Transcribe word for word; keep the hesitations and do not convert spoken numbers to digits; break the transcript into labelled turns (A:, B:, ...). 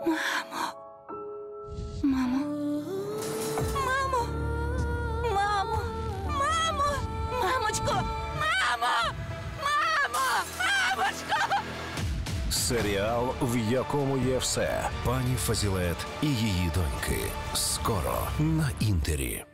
A: Мамо. Мамо. Мамо. Мамо. Мамо. Мамочко. Мамо. Мамо. Мамочко.
B: Серіал, в якому є все. Пані Фазілет і її доньки. Скоро на Інтері.